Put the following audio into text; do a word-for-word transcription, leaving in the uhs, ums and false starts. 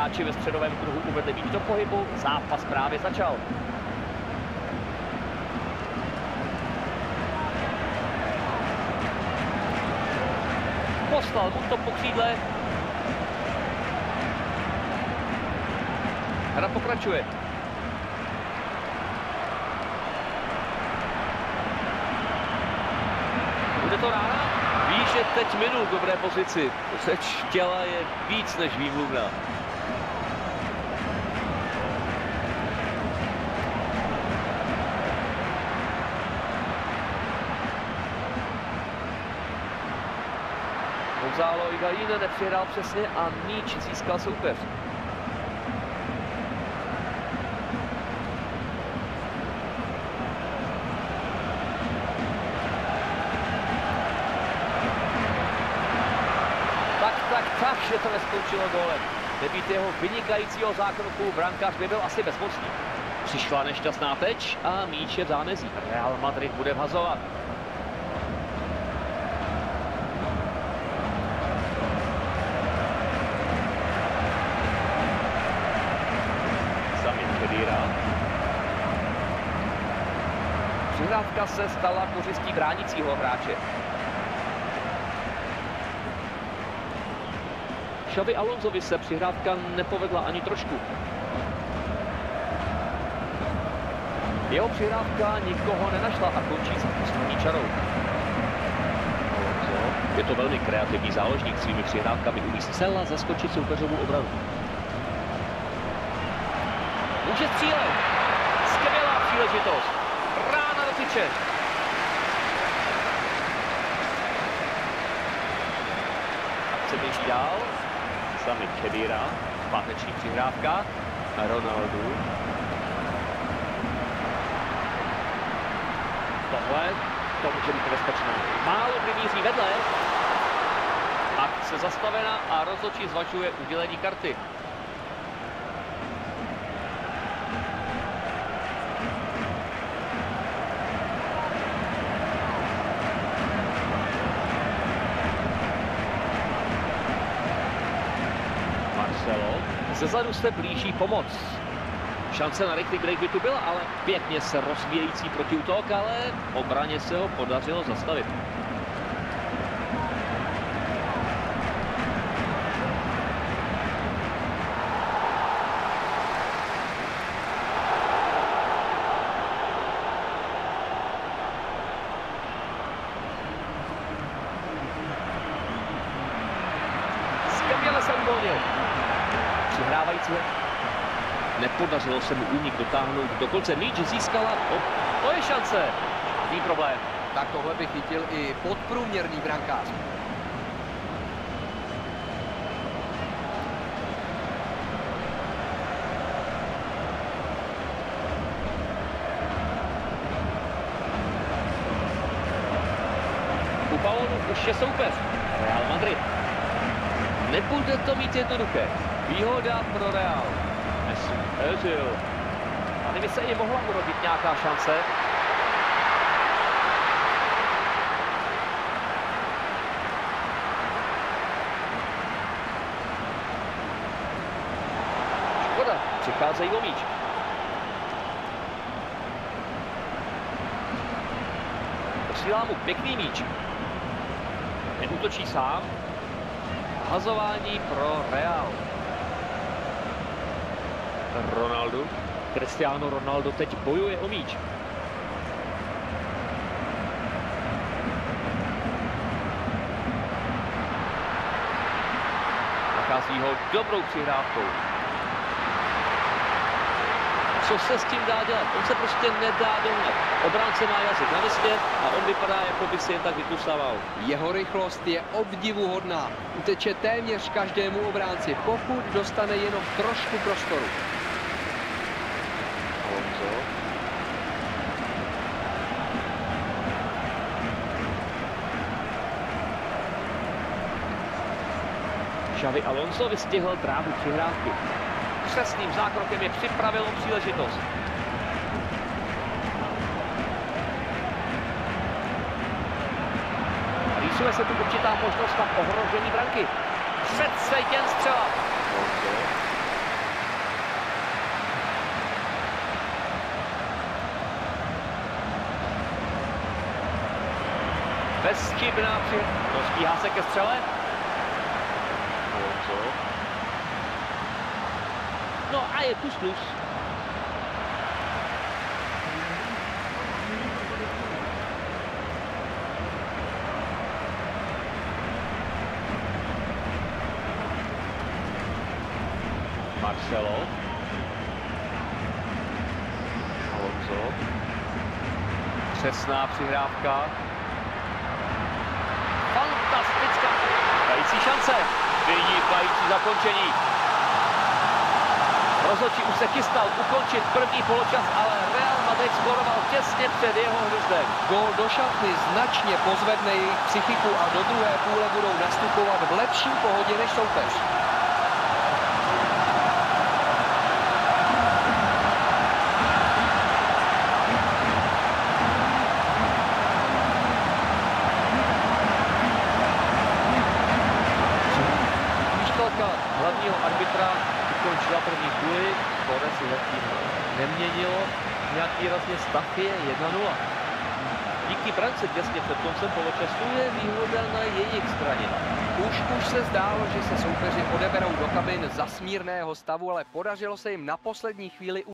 hráči ve středovém kruhu uvedli míč do pohybu, zápas právě začal. Poslal mu to po křídle. Hra pokračuje. Bude to rána? Ví, že teď minul v dobré pozici. Řeč těla je víc než výmluvná. Gonzalo Higuaín nepřihrál přesně a míč získal soupeř. Tak, že to neskončilo gólem. Debut jeho vynikajícího zákroku brankář by byl asi bezmocný. Přišla nešťastná teč a míč je v zámezí. Real Madrid bude vhazovat. Sami Khedira. Přihrávka se stala kořistí bránícího hráče. Xavi Alonsovi se přihrávka nepovedla ani trošku. Jeho přihrávka nikoho nenašla a končí s poslední čarou. Alonso je to velmi kreativní záložník, svými přihrávkami umí zcela zaskočit soupeřovou obranu. Může střílet. Skvělá příležitost. Rána do tyče. Akce běží dál. Sami Khedira, páteční přihrávka, Ronaldo. Tohle, to může být nebezpečné. Málo primíří vedle. Akce zastavena a rozhodčí zvažuje udělení karty. Zezadu se blíží pomoc. Šance na rychlý break by tu byla, ale pěkně se rozvíjející protiútok, ale obraně se ho podařilo zastavit. Skvěle se uvolnil. Přihrávající. Nepodařilo se mu únik dotáhnout do konce. Míč získala. O, to je šance. Žádný problém. Tak tohle by chytil i podprůměrný brankář. U balónu už je soupeř. Real Madrid. Nebude to mít jednoduché. Výhoda pro Real. Mesut Özil. Tady by se i mohla urodit nějaká šance. Škoda, přicházejí o míč. Posílá mu pěkný míč. Neútočí sám. Hazování pro Real. Ronaldo. Cristiano Ronaldo teď bojuje o míč. Nachází ho dobrou přihrávkou. Co se s tím dá dělat? On se prostě nedá dohnat. Obránce má jazyk na místě a on vypadá, jako by si jen tak vykusával. Jeho rychlost je obdivuhodná. Uteče téměř každému obránci, pokud dostane jenom trošku prostoru. Alonso. Xavi Alonso vystihl dráhu přihrávky. Přesným zákrokem je připravil o příležitost. Rýsuje se tu určitá možnost na ohrožení branky. Přece jen střela. Bezchybná při... No, stíhá se ke střele. Alonso. No a je tu skluz. Marcelo. Alonso. Přesná přihrávka. Fantastická. Dající šance. Vynikající zakončení. Rozhodčí už se chystal ukončit první poločas, ale Real Madrid skoroval těsně před jeho hvězdem. Gól do šatny značně pozvedne jejich psychiku a do druhé půle budou nastupovat v lepší pohodě než soupeř. Hlavního arbitra ukončila první půli, skóre si zatím neměnilo, nějak výrazně stav je jedna nula. Díky brance těsně před koncem poločasu je výhoda na jejich straně. Už už se zdálo, že se soupeři odeberou do kabin za smírného stavu, ale podařilo se jim na poslední chvíli